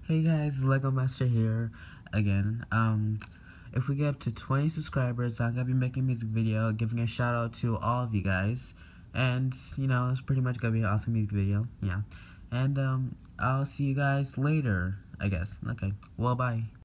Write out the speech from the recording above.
Hey guys, Lego Master here again. If we get up to 20 subscribers, I'm gonna be making a music video, giving a shout out to all of you guys. And, it's pretty much gonna be an awesome music video, yeah. And, I'll see you guys later, I guess. Okay, well, bye.